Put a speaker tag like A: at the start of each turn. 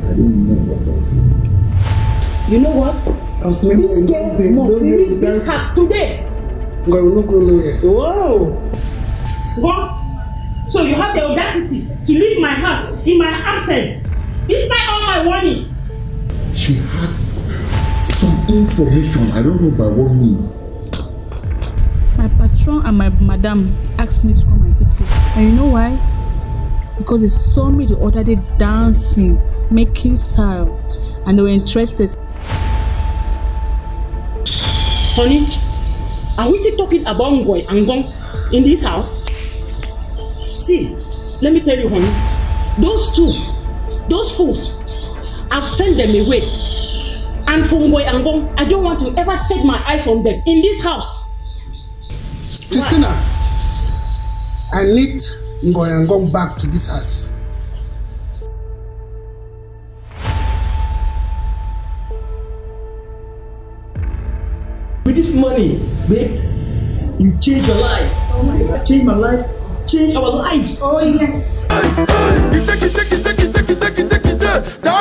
A: I don't know what.
B: You know what?
A: This
B: girl must leave this house today.
A: I will not go nowhere.
B: Whoa! What? So you have the audacity to leave my house in my absence, despite all my warning.
A: She has some information. I don't know by what means.
C: My patron and my madam asked me to come and take you. And you know why? Because they saw me the other day dancing, making style, and they were interested.
B: Honey, are we still talking about Ngoy and Gong in this house? See, let me tell you, honey, those fools, I've sent them away. And from Ngoy and Gong, I don't want to ever set my eyes on them in this house.
A: Christina, I need Ngoy and Gong back to this house.
D: With this money, babe, you change your life. Oh my God. Change my life. Change our lives.
E: Oh yes.